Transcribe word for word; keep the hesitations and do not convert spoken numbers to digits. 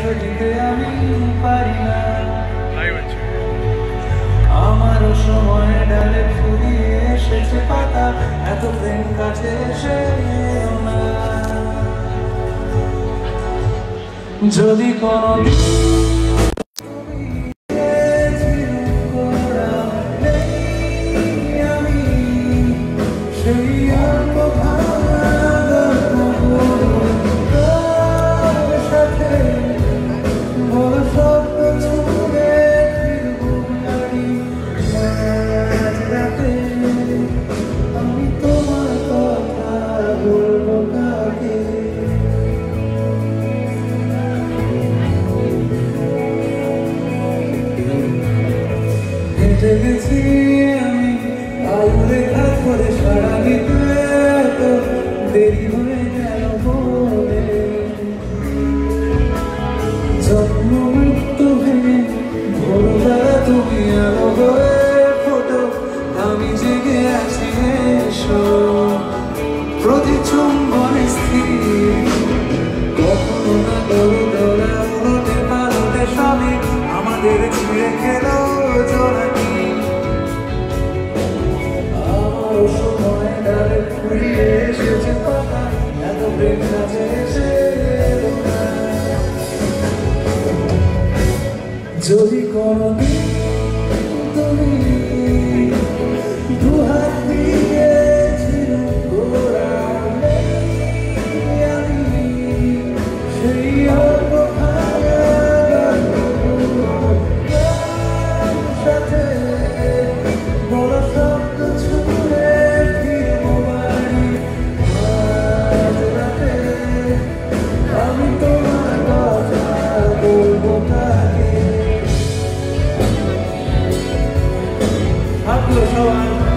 দিতে আমি পারি না। আমারও সময় ডালে ফুরিয়ে এসেছে পাতা, এত প্রেম কাছে এসে না। যদি কোনো গেছি আমি আয়ুরে ঘাত করে সারা দিতে তো দেরি হয়ে গেল বলে, জন্ম মৃত্যু ভেঙে ভোরবেলা তুমি আলো হয়ে ফোটো, আমি জেগে আছি এসো প্রতি চুম্বনে স্থির। কখনো না করো দোলা উলটে পালটে সবই আমাদের ছিঁড়ে খেলো জোড়াটি। সময় ডালে ফুরিয়ে এসেছে পাতা, এত প্রেম কাছে এসে যদি কোনদিন তুমি দুহাত দিয়েছিল গোড়ালে, আমি সেই অল্প সাথে বড় শব্দ ছুঁড়ে ফিরবো বাড়ি। আজ রাতে আমি তোমার কথা বলবো কাকে। থাকলো সবাই।